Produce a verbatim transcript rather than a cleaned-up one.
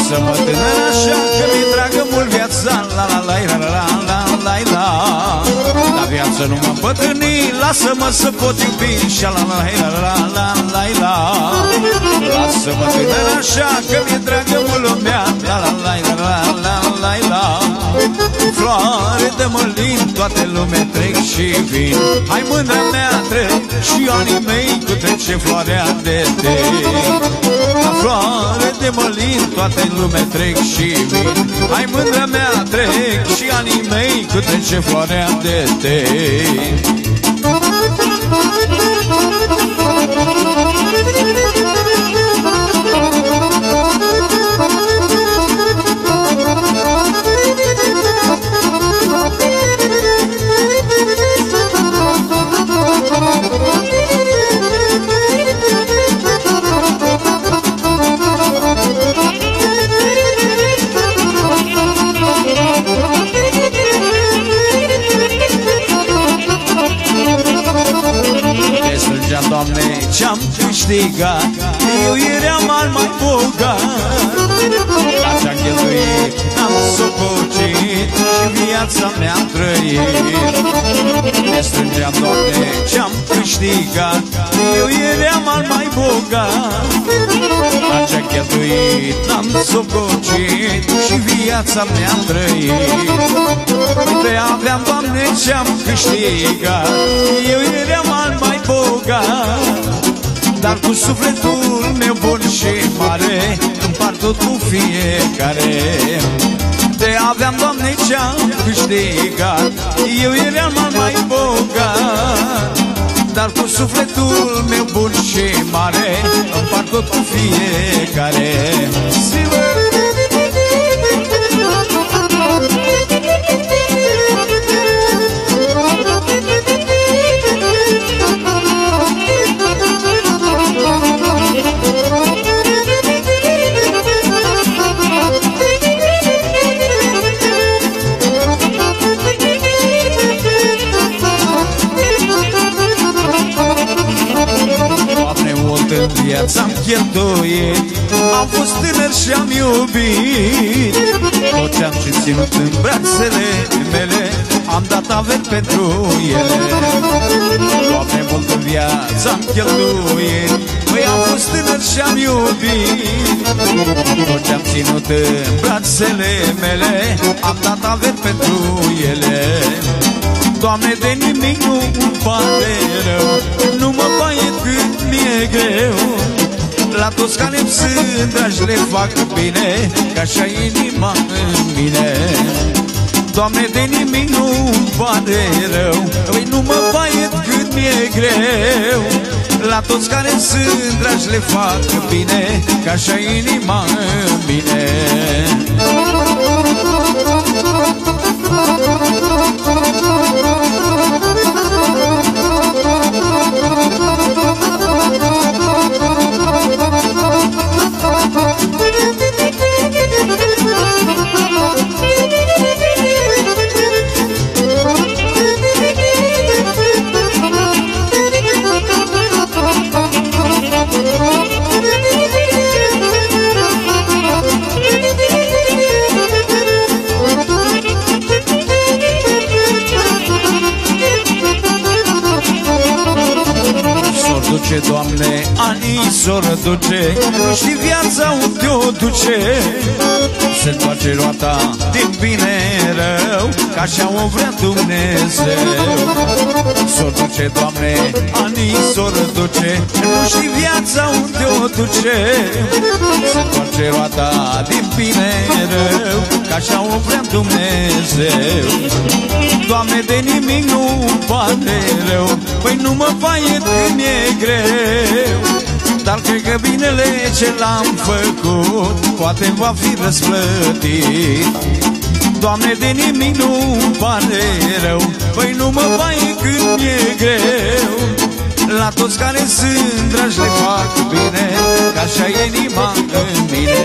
Lasă-mă tânăr așa că mi-e dragă mult viața. La la la la la la la la. Dar viața nu mă îmbătrâni, lasă-mă să pot iubi. Și la la la la la la la. Lasă-mă tânăr așa că mi-e dragă mult lumea. La la la la la la la. Floare de mălin, toate lume trec și vin. Hai mândra mea trec și anii mei cu trece floarea de tei. La floare de mălin, toate lume trec și vin. Hai mândra mea trec și anii mei cu trece floarea de tei. Doamne, ce-am câștigat, eu eram al mai bogat. La ce-am cheltuit, am sococit și viața mea-am trăit. Ne strângeam, Doamne, ce-am câștigat, eu eram al mai bogat. La ce-am cheltuit, am sococit și viața mea-am trăit. Uite, aveam, Doamne, ce-am câștigat, eu eram al mai bogat. Dar cu sufletul meu bun și mare împart tot cu fiecare. Te aveam, Doamne, ce-am câștigat, eu eram al mai bogat. Dar cu sufletul meu bun și mare împart tot cu fiecare. Viața-mi cheltuit, am fost tânăr și am iubit. Tot ce-am și ținut în brațele mele, am dat averi pentru ele. Doamne, mult în viața-mi cheltuit, măi, am fost tânăr și am iubit. Tot ce-am ținut în brațele mele, am dat averi pentru ele. Doamne, de nimic nu-mi pare rău, nu mă baie cât mi-e greu. La toți care-mi sunt dragi le fac bine, că așa inima în mine. Doamne, de nimic nu-mi pare rău, păi nu mă baie cât mi-e greu. La toți care-mi sunt dragi le fac bine, că așa inima în mine. Doamne, anii s-o răduce și viața unde o duce. Se întoarce roata din bine rău, că așa o vrea Dumnezeu. S-o duce, Doamne, anii s-o răduce, nu știi viața unde o duce. Se întoarce roata din bine rău, că așa o vrea Dumnezeu. Doamne, de nimic nu-mi pare rău, păi nu mă baie când mi-e greu. Dar cred că binele ce l-am făcut poate va fi răsplătit. Doamne, de nimic nu-mi pare rău, păi nu mă baie când mi-e greu. La toți care sunt dragi le fac bine, că așa e inima în mine.